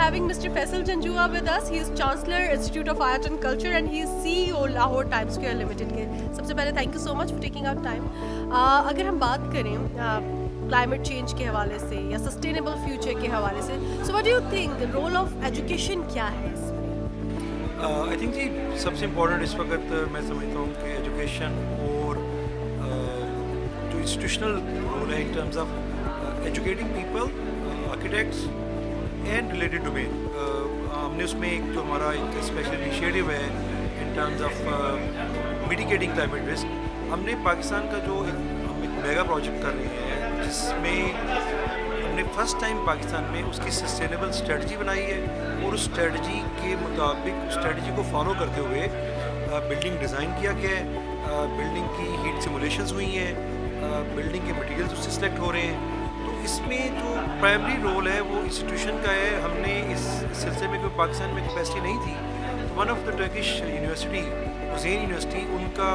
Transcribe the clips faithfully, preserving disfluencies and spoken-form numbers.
having Mister Faisal Janjua with us. He is Chancellor, Institute of Art and Culture, and he is C E O Lahore Times Square Limited کے. سب سے پہلے thank you so much for taking out time. اگر ہم بات کریں climate change کے حوالے سے یا سسٹینیبل فیوچر کے حوالے سے, so what do you think the role of education کیا ہے اس میں؟ آئی تھنک جی سب سے امپورٹنٹ اس وقت میں سمجھتا ہوں کہ ایجوکیشن اور جو انسٹیٹیوشنل رول ہے in terms of educating people, architects and related domain. ہم نے اس میں ایک جو ہمارا ایک اسپیشل انیشیٹو ہے in terms of mitigating climate risk. ہم نے پاکستان کا جو ہم ایک میگا پروجیکٹ کر رہے ہیں جس میں ہم نے فرسٹ ٹائم پاکستان میں اس کی سسٹینیبل اسٹریٹجی بنائی ہے, اور اس اسٹریٹجی کے مطابق اسٹریٹجی کو فالو کرتے ہوئے بلڈنگ ڈیزائن کیا گیا ہے. بلڈنگ کی ہیٹ سیمولیشنز ہوئی ہیں, بلڈنگ کے مٹیریلز اس سے سلیکٹ ہو رہے ہیں. تو اس میں جو پرائمری رول ہے وہ انسٹیٹیوشن کا ہے. ہم نے اس سلسلے میں کوئی پاکستان میں کیپیسٹی نہیں تھی, تو one of the Turkish university حسین یونیورسٹی ان کا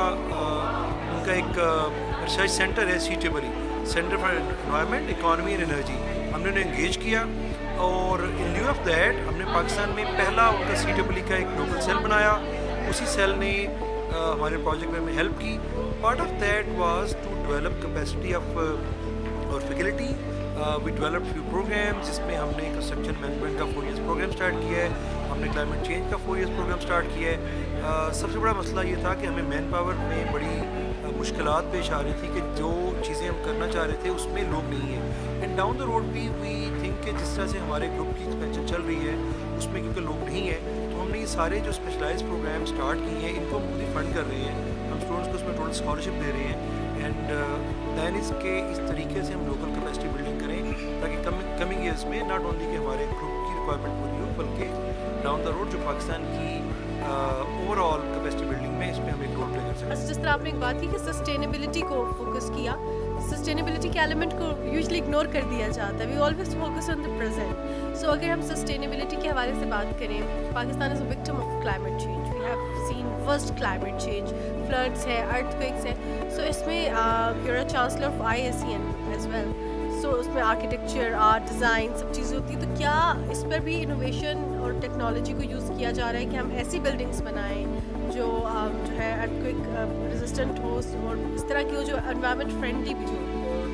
ان کا ایک ریسرچ سینٹر ہے سی ٹیبل centre for environment economy and energy. ہم نے انہیں انگیج کیا, اور ان لیو آف دیٹ ہم نے پاکستان میں پہلا ان کا سی ڈبل ای کا ایک لوکل سیل بنایا. اسی سیل نے ہمارے پروجیکٹ میں ہمیں ہیلپ کی. Part of that was to develop capacity of اور faculty. We develop few programmes جس میں ہم نے کنسٹرکشن مینجمنٹ کا فور ایئرس پروگرام اسٹارٹ کیا ہے, ہم نے کلائمیٹ چینج کا فور ایئرس پروگرام اسٹارٹ کیا ہے. سب سے بڑا مسئلہ یہ تھا کہ ہمیں مین پاور میں بڑی مشکلات پیش آ رہی تھی کہ جو چیزیں ہم کرنا چاہ رہے تھے اس میں لوگ نہیں ہیں. اینڈ ڈاؤن دا روڈ بھی وی تھنک کہ جس طرح سے ہمارے گروپ کی ایکسپینشن چل رہی ہے اس میں کیونکہ لوگ نہیں ہیں, تو ہم نے یہ سارے جو اسپیشلائز پروگرام اسٹارٹ کیے ہیں ان کو ہم خود ہی فنڈ کر رہے ہیں. ہم اسٹوڈنٹس کو اس میں ٹوٹل اسکالرشپ دے رہے ہیں. اینڈ دین اس کے اس طریقے سے ہم لوکل کیپیسٹی بلڈنگ کریں تاکہ کمنگ ایئرس میں ناٹ اونلی کہ ہمارے گروپ کی ریکوائرمنٹ پوری ہو بلکہ ڈاؤن دا روڈ جو پاکستان کی اوور آل کیپیسٹی بلڈنگ میں اس میں ہم ایک رول پلے کر سکیں. جس طرح آپ نے ایک بات کی کہ سسٹینیبلٹی کو فوکس کیا, سسٹینیبلٹی کے ایلیمنٹ کو یوزلی اگنور کر دیا جاتا ہے. We always focus on the present. So اگر ہم سسٹینیبلٹی کے حوالے سے بات کریں, Pakistan is a victim of climate change. We have seen worst climate change, floods ہے, ارتھ کویکس ہیں. سو اس میں you are chancellor of I S C N as well. So اس میں آرکیٹیکچر, آرٹ, ڈیزائن سب چیزیں ہوتی ہیں. تو کیا اس پر بھی انوویشن اور ٹیکنالوجی کو یوز کیا جا رہا ہے کہ ہم ایسی بلڈنگس بنائیں جو جو ہے ارتھ کویک ریزسٹنٹ ہو اور اس طرح کی ہو جو انوائرمنٹ فرینڈلی بھی ہو؟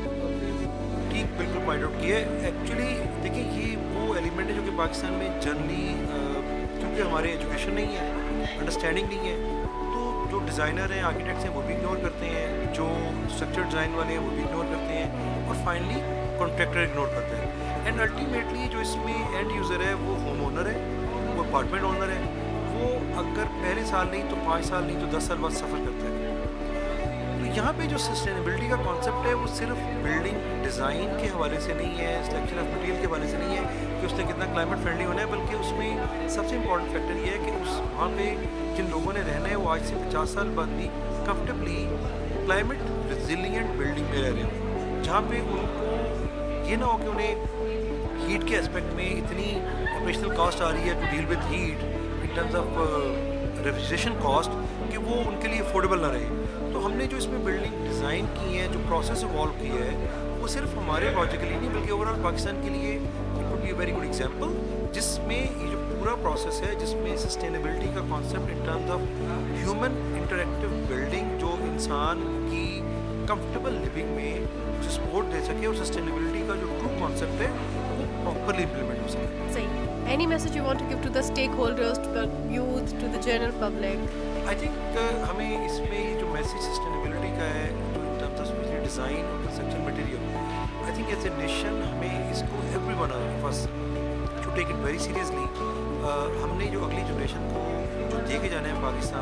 ٹھیک بالکل پوائنٹ آؤٹ کیے. ایکچولی دیکھیں یہ وہ ایلیمنٹ ہے جو کہ پاکستان میں جنرلی کیونکہ ہمارے ایجوکیشن نہیں ہے, انڈرسٹینڈنگ نہیں ہے, تو جو ڈیزائنر ہیں, آرکیٹیکٹس ہیں وہ بھی اگنور کرتے ہیں, جو اسٹرکچر ڈیزائن والے ہیں وہ بھی اگنور کرتے ہیں, اور فائنلی کانٹریکٹر اگنور کرتے ہیں. اینڈ الٹیمیٹلی جو اس میں اینڈ یوزر ہے وہ ہوم اونر ہے, وہ اپارٹمنٹ اونر ہے. وہ اگر پہلے سال نہیں تو پانچ سال نہیں تو دس سال بعد سفر کرتا ہے. تو یہاں پہ جو سسٹینیبلٹی کا کانسیپٹ ہے وہ صرف بلڈنگ ڈیزائن کے حوالے سے نہیں ہے, سلیکشن آف مٹیریل کے حوالے سے نہیں ہے کہ اس نے کتنا کلائمیٹ فرینڈلی ہونا ہے, بلکہ اس میں سب سے امپورٹنٹ فیکٹر یہ ہے کہ اس وہاں پہ جن لوگوں نے رہنا ہے وہ آج سے پچاس سال بعد بھی کمفرٹیبلی کلائمیٹ ریزیلینٹ بلڈنگ میں رہ رہے ہوں, جہاں پہ ان کو یہ نہ ہو کہ انہیں ہیٹ کے اسپیکٹ میں اتنی آپریشنل کاسٹ آ رہی ہے to deal with heat in terms of refrigeration cost کہ وہ ان کے لیے افورڈیبل نہ رہے. تو ہم نے جو اس میں بلڈنگ ڈیزائن کی ہے, جو پروسیس ایوالو کیا ہے, وہ صرف ہمارے پروجیکٹ کے لیے نہیں بلکہ اوور آل پاکستان کے لیے it would be a very good example, جس میں یہ جو پورا پروسیس ہے جس میں سسٹینیبلٹی کا concept in terms of human interactive building جو انسان کی کمفرٹیبل لیونگ میں جو سپورٹ دے سکے, اور سسٹینیبلٹی کا جو ٹرو کانسیپٹ ہے وہ پراپرلی امپلیمنٹ ہو سکے. صحیح. Any message you want to give to the stakeholders, to the youth, to the general public? I think ہمیں اس میں جو میسیج سسٹینیبلٹی کا ہے جو ان ٹرمز آف ڈیزائن اور construction material, I think as a nation ہمیں اس کو every one of us to take it very seriously. ہم نے جو اگلی جنریشن کو جو دے کے جانا ہے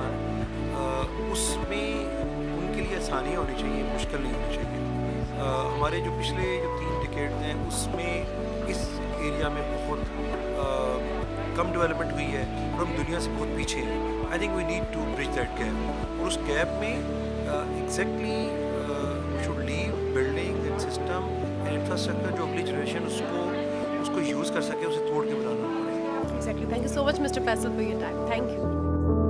پاکستان, اس میں ان کے لیے آسانیاں ہونی چاہیے, مشکل نہیں ہونی چاہیے. ہمارے جو پچھلے جو تین ڈیکیڈز ہیں اس میں اس ایریا میں بہت کم ڈیولپمنٹ ہوئی ہے اور ہم دنیا سے بہت پیچھے ہیں. I think we need to bridge that gap, اور اس گیپ میں exactly we should leave building and system and infrastructure جو اگلی جنریشن اس کو اس کو یوز کر سکے, اسے توڑ کے بنانا پڑے. Exactly. Thank you so much mister Faisal for your time. Thank you.